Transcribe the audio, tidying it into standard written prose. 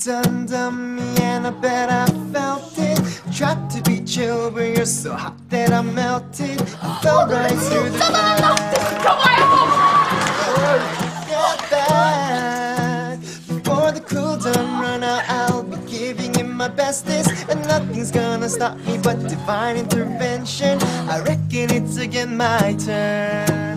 done me, and I bet I felt it. Tried to be chill, but you're so hot that I melted. I fell right through the Get back before the cool down run out. I'll be giving it my bestest, and nothing's gonna stop me but divine intervention. I reckon it's again my turn.